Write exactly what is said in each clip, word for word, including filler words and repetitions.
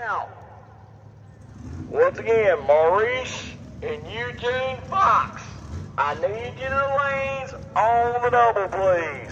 out. Once again, Maurice and Eugene Fox, I need you to lanes on the double, please.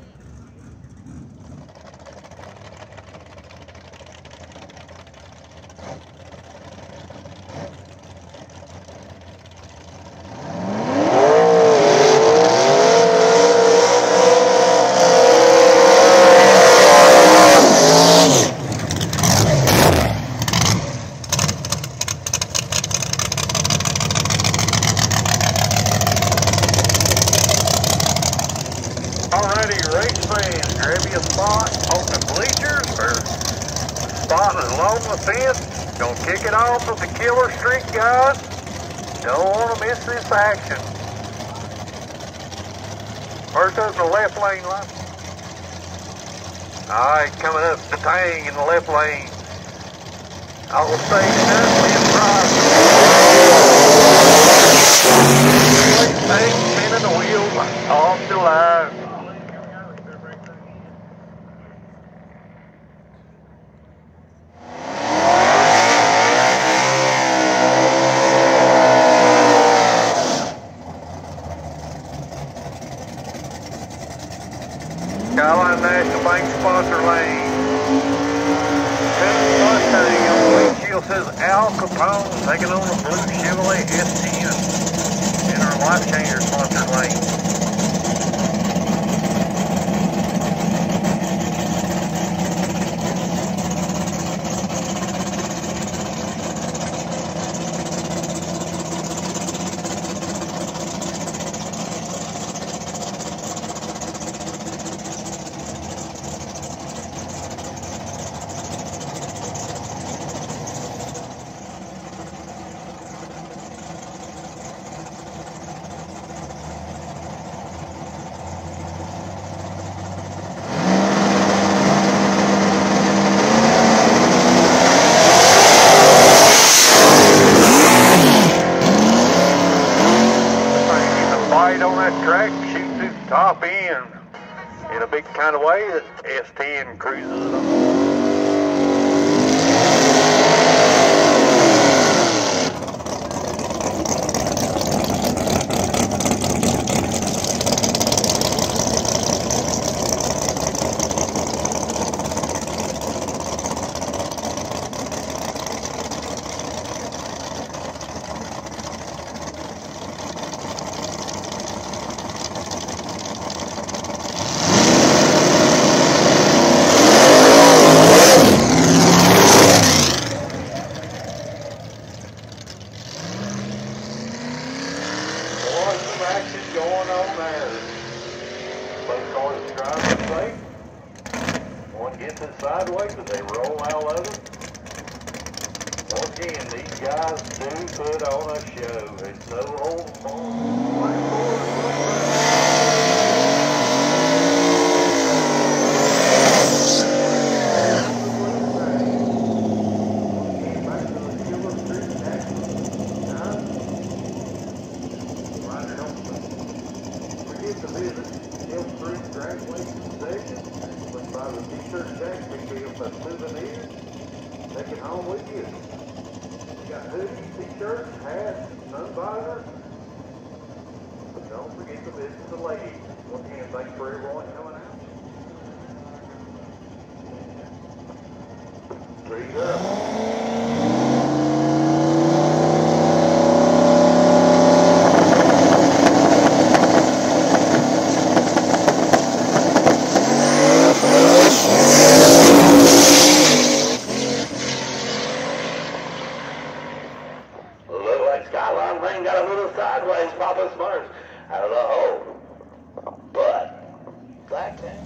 Alrighty, race fans, grab you a spot on the bleachers or spot along the fence. Gonna kick it off with the killer streak, guys. Don't want to miss this action. First up in the left lane, line. Alright, coming up the Tang in the left lane. I'll stay there, left right. Tang spinning the wheel off the line. Skyline National Bank sponsor lane. Texas Mustang on the windshield says Al Capone taking on the blue Chevrolet S ten in our Life Changer sponsor lane. On that track, shoot through the top end in a big kind of way that S ten cruises on. Action going on there. Both cars are driving safe. One gets it sideways and they roll out of it. Once again, these guys do put on a show. It's no old to visit Hill Street Drag Racing Station. Went by the t-shirt jack, pick you up a souvenir. Take it home with you. We got hoodies, t-shirts, hats, sun visor. But don't forget to visit the ladies. Once again, thanks for everyone coming out. Read up. Skyline lane got a little sideways, Papa Smarts out of the hole. But, Black Tank.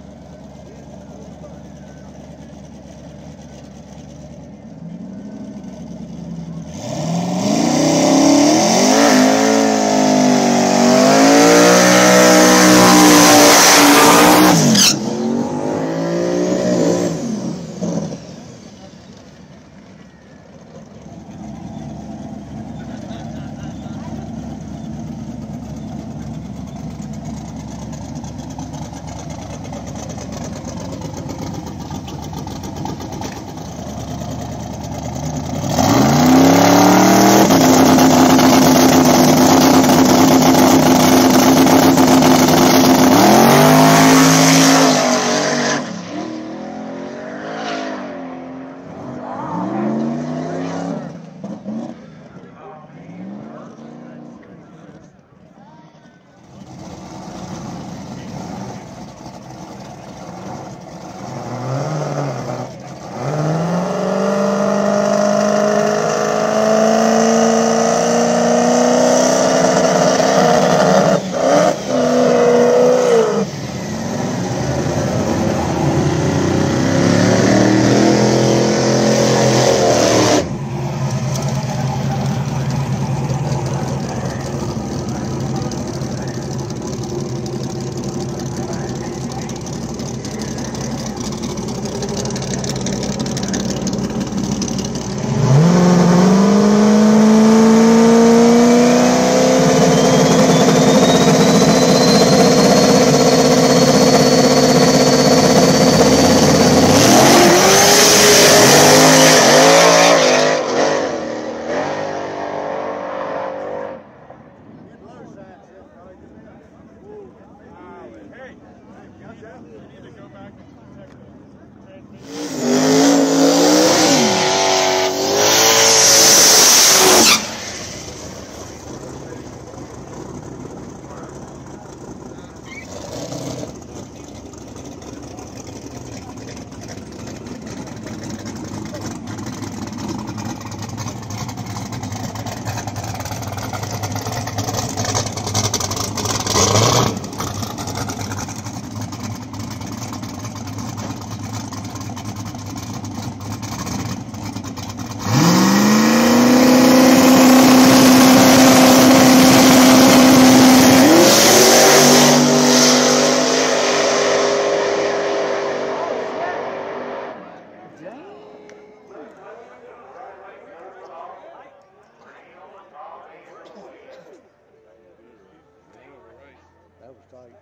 That was tight.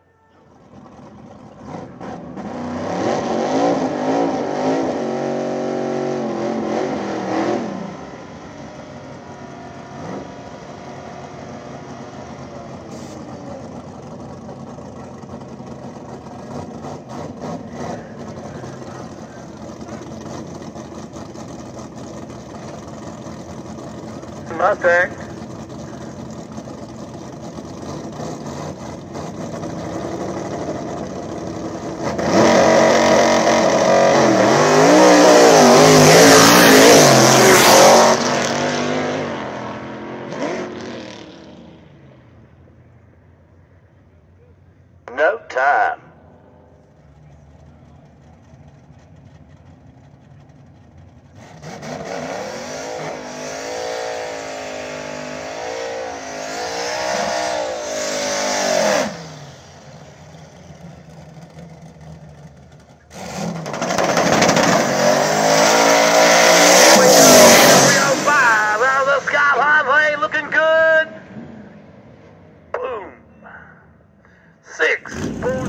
Mustang. No time. Six, four.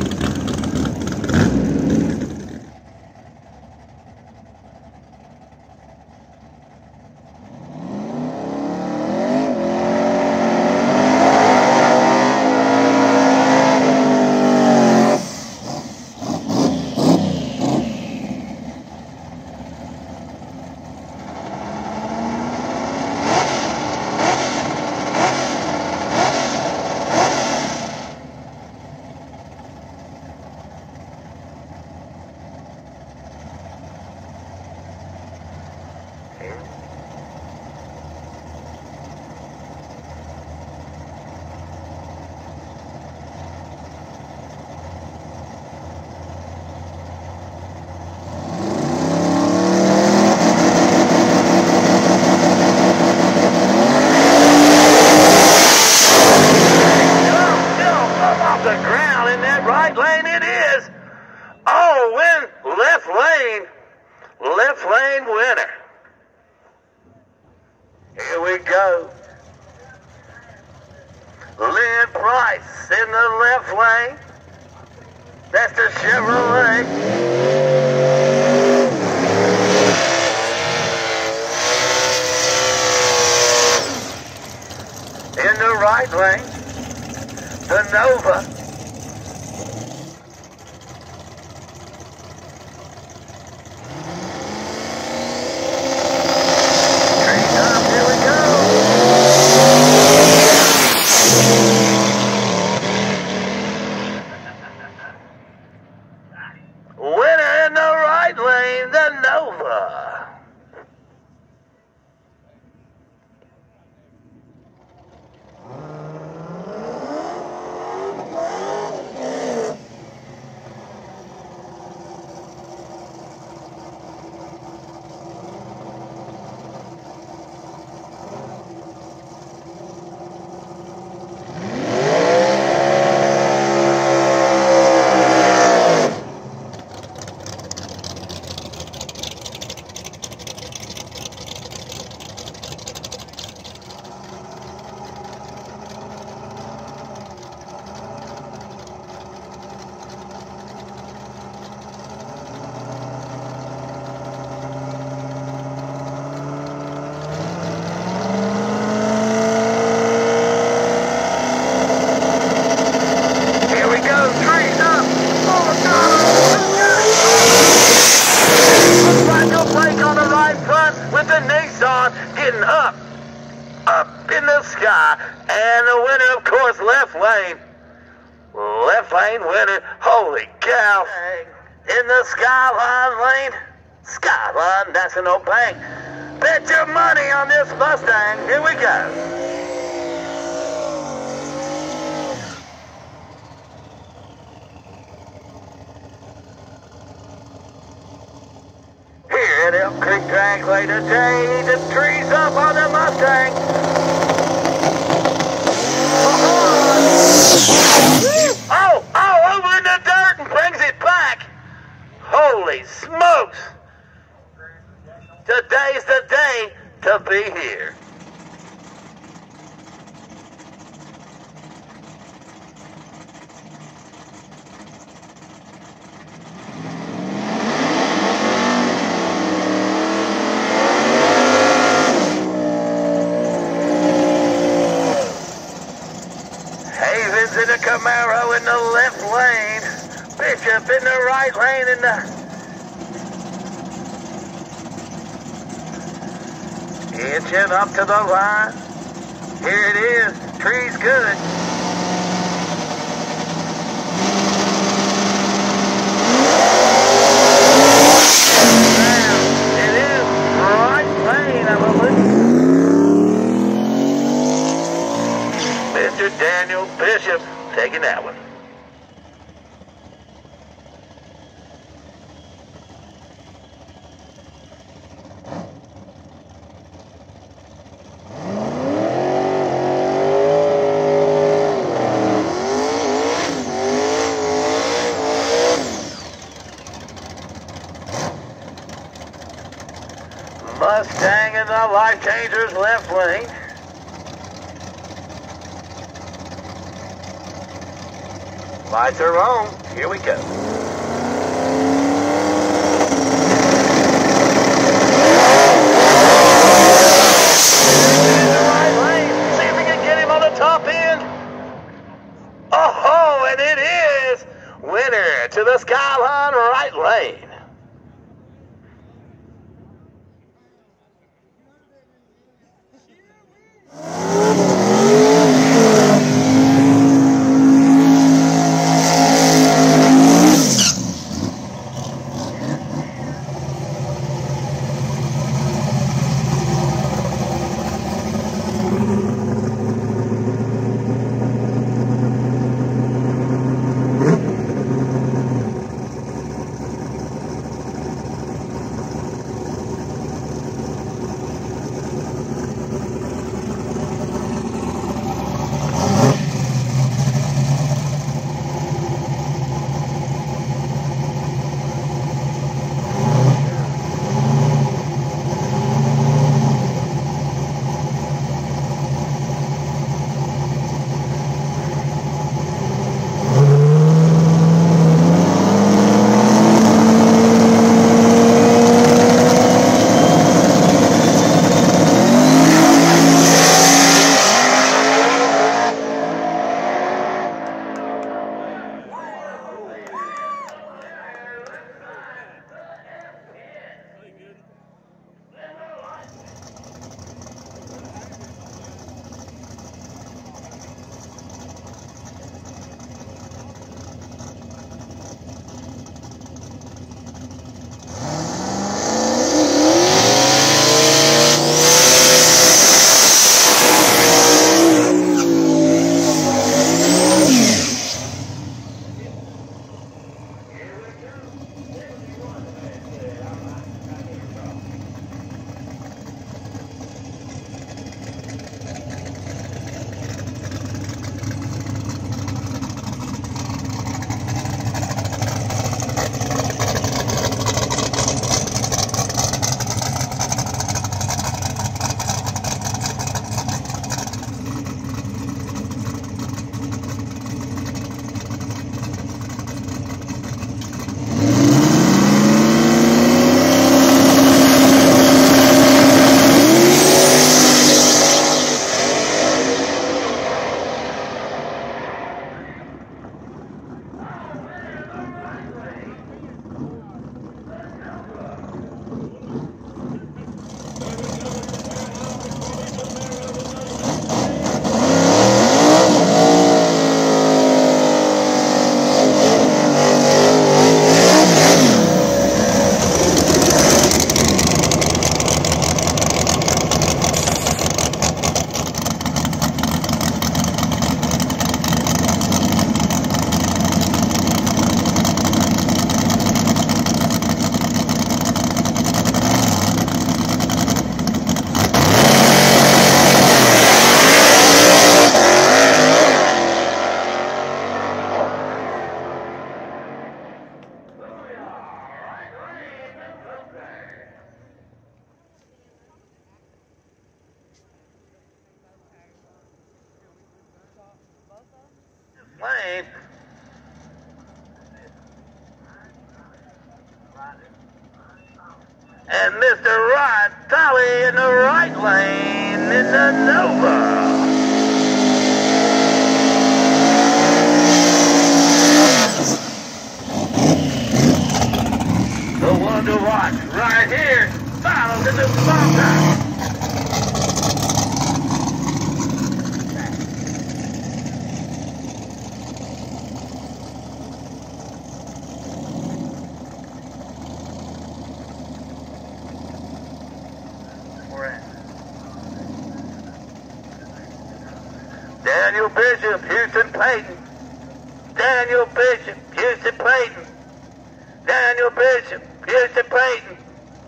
Left lane winner. Here we go. Lynn Price in the left lane. That's the Chevrolet. In the right lane, the Nova. Winner in the right lane, the Nova. With the Nissan getting up, up in the sky, and the winner, of course, left lane, left lane winner. Holy cow! In the Skyline lane, Skyline National Bank. Bet your money on this Mustang. Here we go. Here at Elk Creek Dragway today, the trees up on the Mustang. Oh, oh, over in the dirt and brings it back. Holy smokes. Today's the day to be here. Havens in the Camaro in the left lane. Bishop in the right lane in the... Inching up to the line. Here it is. Tree's good. Now, it is right lane, I believe. Mister Daniel Bishop taking that one. Mustang in the Life Changers left lane. Lights are on. Here we go. In the right lane. See if we can get him on the top end. Oh, and it is winner to the Skyline right lane. lane. And Mister Rod Tully in the right lane in the Nova. The one to watch right here follows in the small time. Daniel Bishop, Houston Payton. Daniel Bishop, Houston Payton. Daniel Bishop, Houston Payton.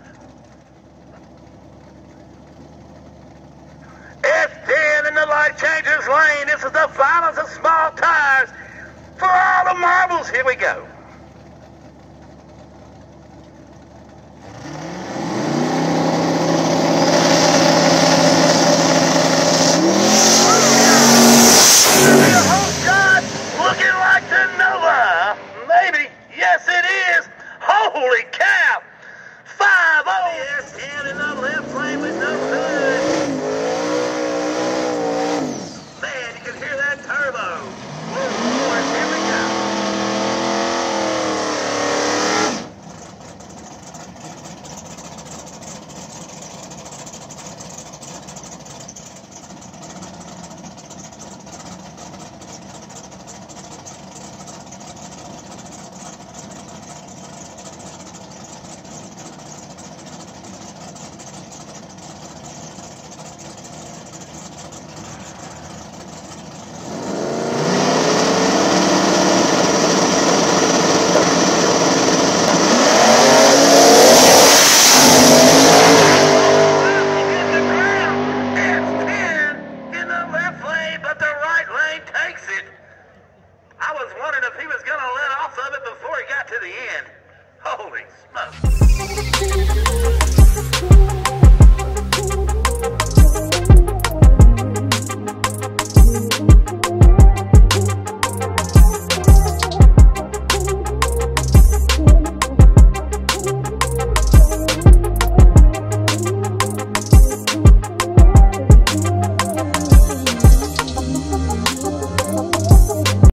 F ten in the light changers lane. This is the finals of small tires for all the marbles. Here we go.